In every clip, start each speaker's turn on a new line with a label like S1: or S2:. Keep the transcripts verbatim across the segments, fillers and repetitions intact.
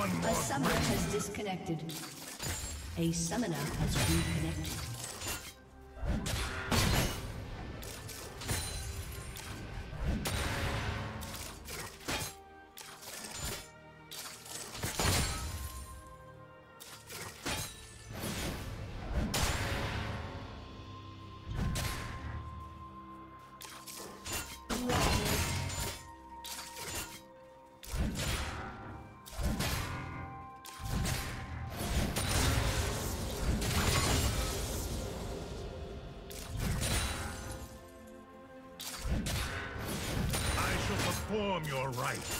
S1: A summoner has disconnected. A summoner has reconnected.
S2: Perform your rites.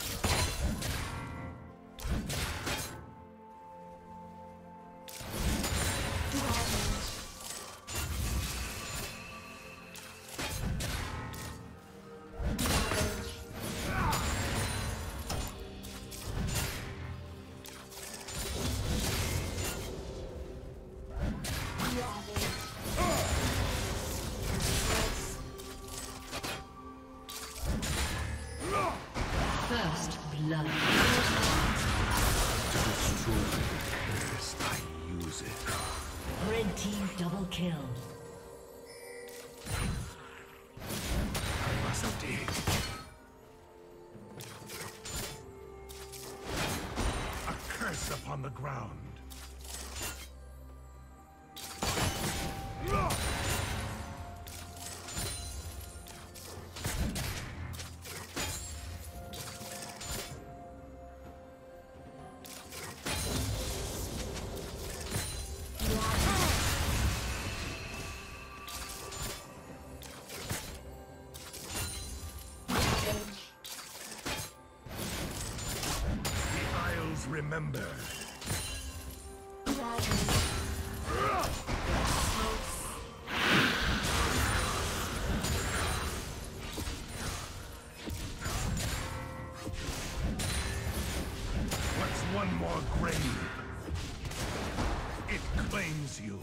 S1: First blood.
S3: To destroy the curse, I use it.
S1: Red team double kill.
S3: I must dig.
S2: A curse upon the ground. Remember. What's one more grave? It claims you.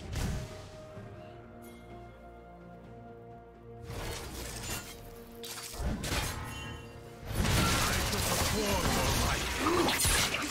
S2: I shall perform your right.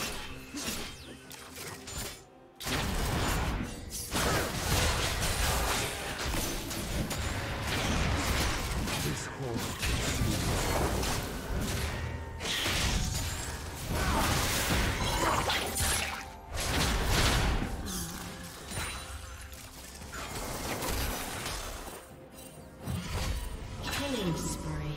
S1: Killing spree.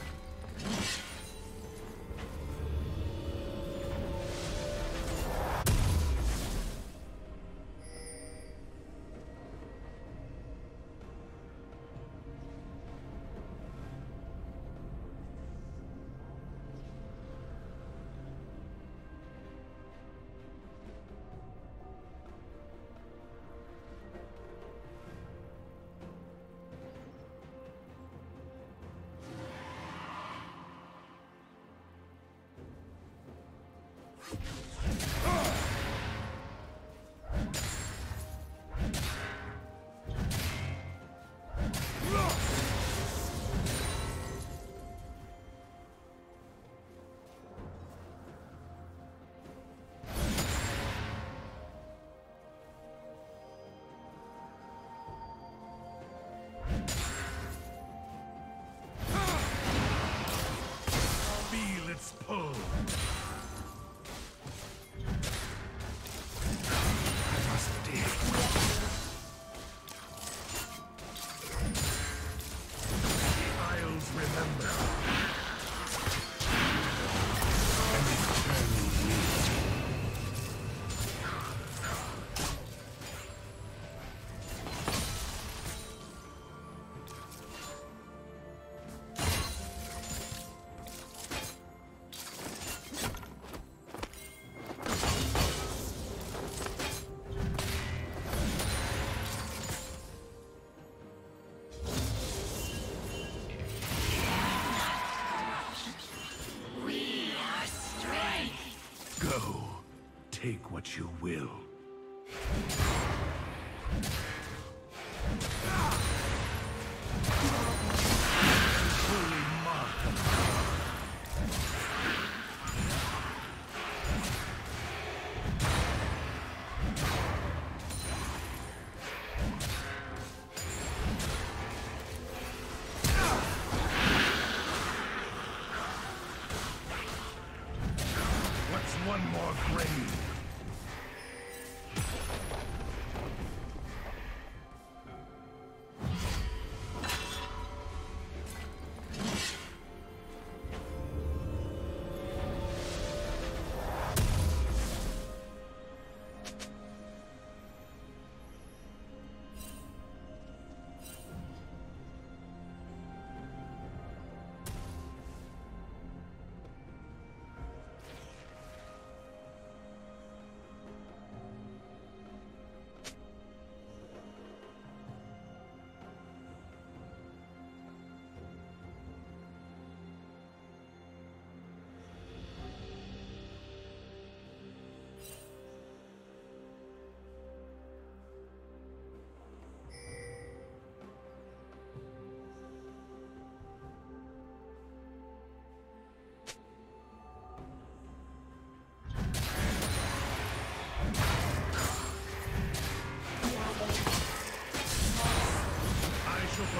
S1: Feel its pull. I must dig. The Isles remember. And eternal need. Go. Take what you will. Holy mark.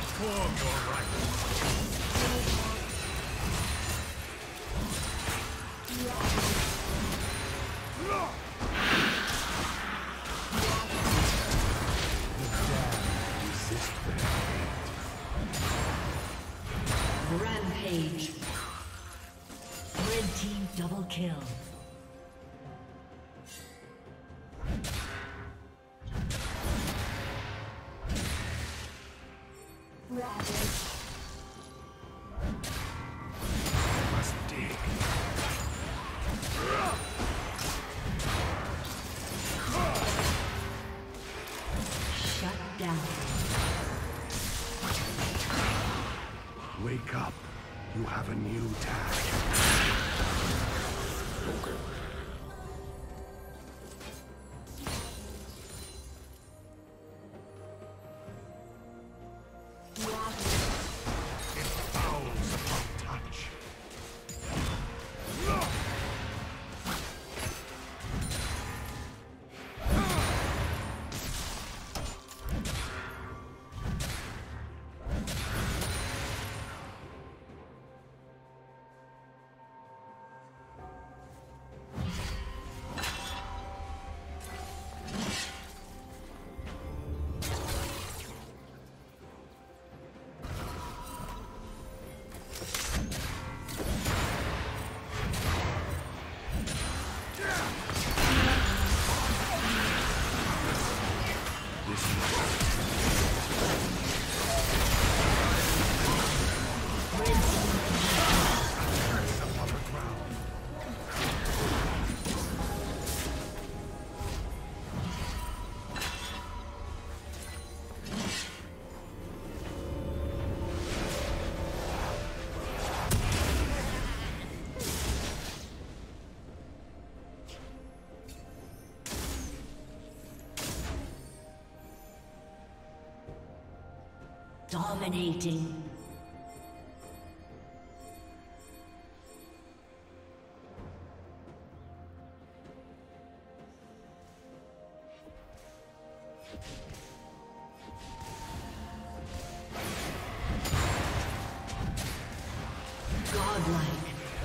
S2: perform your rites.
S1: Rampage. Red team double kill.
S2: Must dig.
S1: Shut down.
S3: Wake up. You have a new tag. Okay.
S2: It fouls upon touch.
S1: Dominating. Godlike.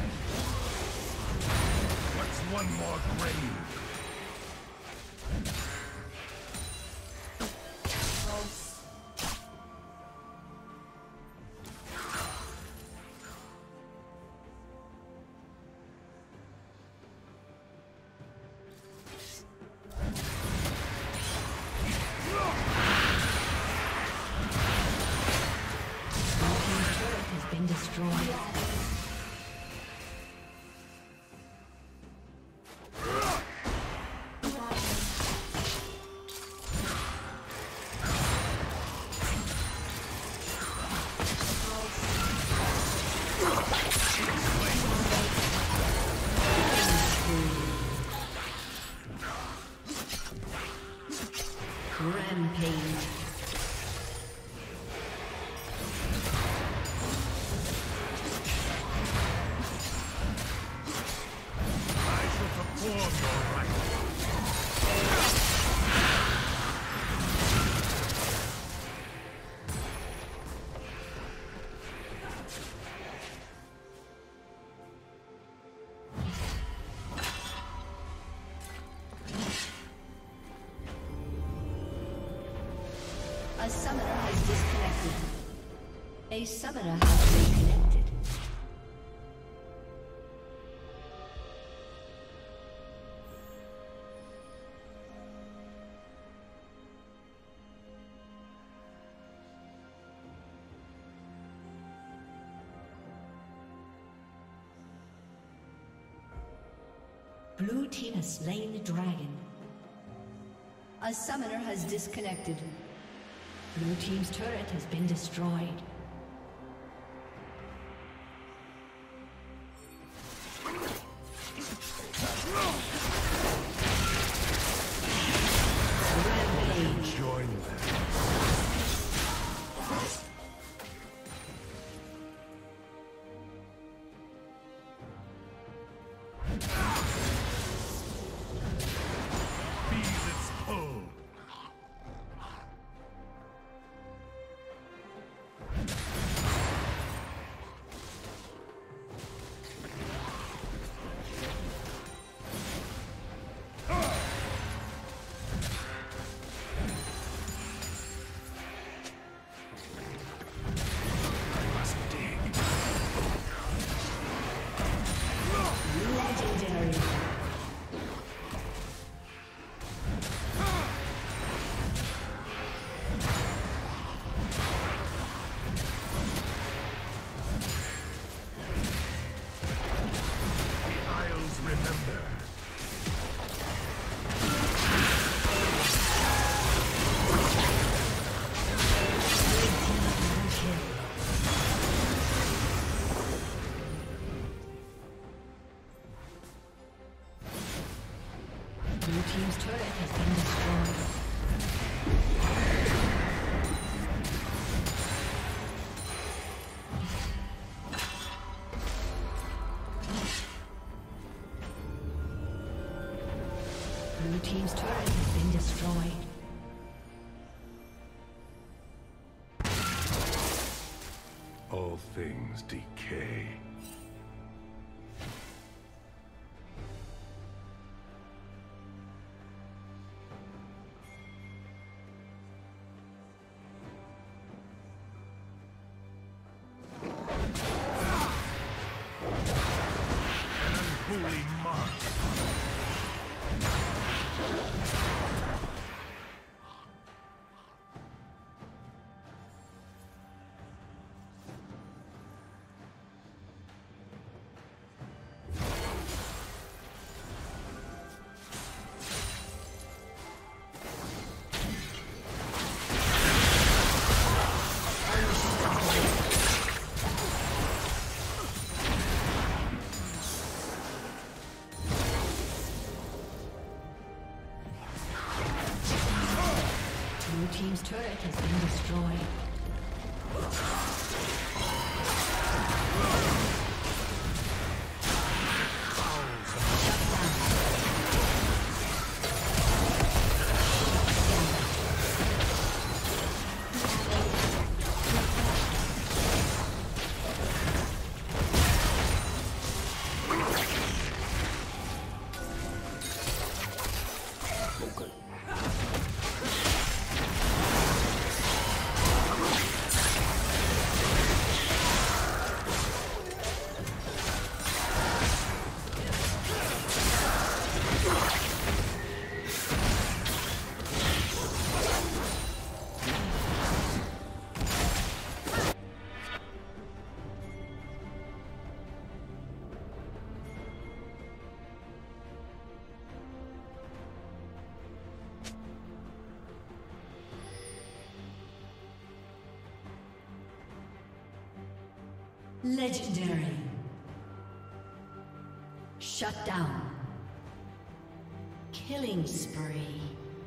S2: What's one more grave?
S1: Rampage.
S2: I shall perform your rites.
S1: A summoner has disconnected. A summoner has been connected. Blue team has slain the dragon. A summoner has disconnected. Blue team's turret has been destroyed. Rampage.
S3: Join them.
S2: Feed its pull.
S1: turret has been destroyed. Blue team's turret has been destroyed.
S3: All things decay.
S2: Holy mark.
S1: Team's turret has been destroyed. Legendary. Shut down. Killing spree.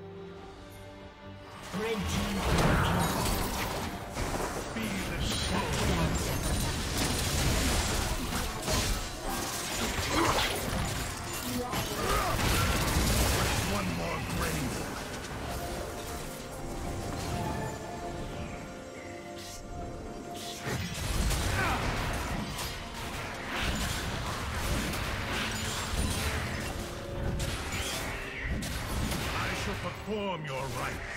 S1: Red team kill.
S2: Be the
S1: Shut down.
S2: one more grave. Perform your rites.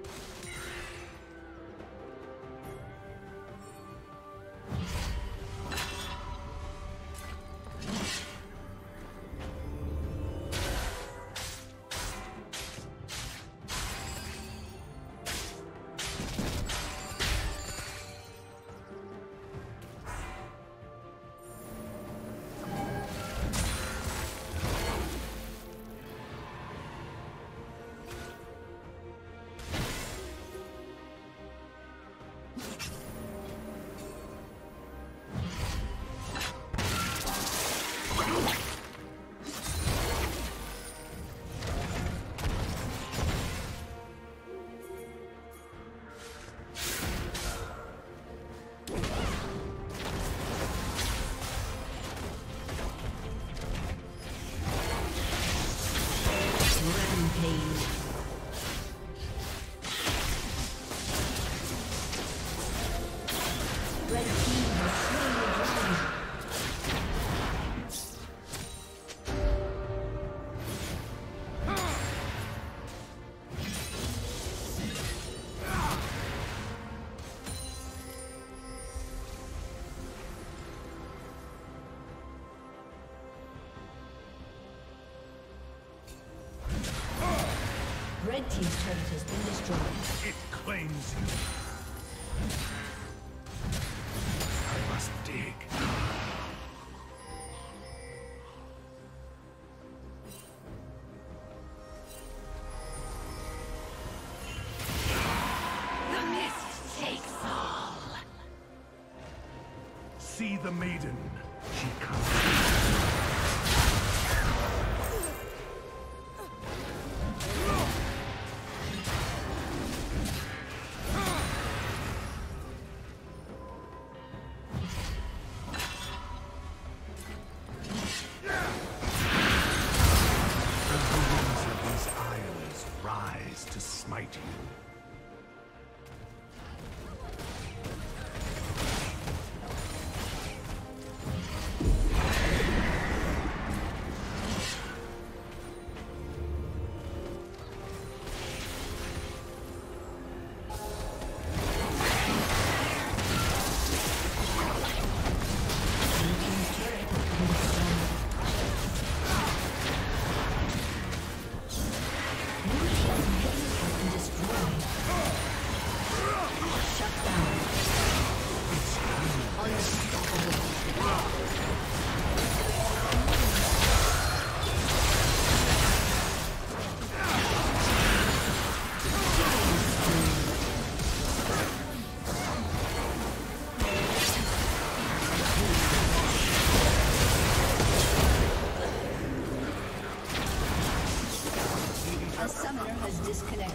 S1: Red team's turret has been destroyed.
S2: It claims you. I must dig.
S1: The mist takes all.
S2: See the maiden. She comes.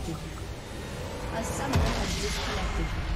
S1: disconnected. A summoner has disconnected.